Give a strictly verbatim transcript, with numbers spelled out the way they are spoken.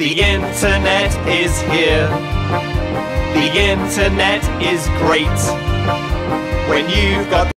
The internet is here. The internet is great when you've got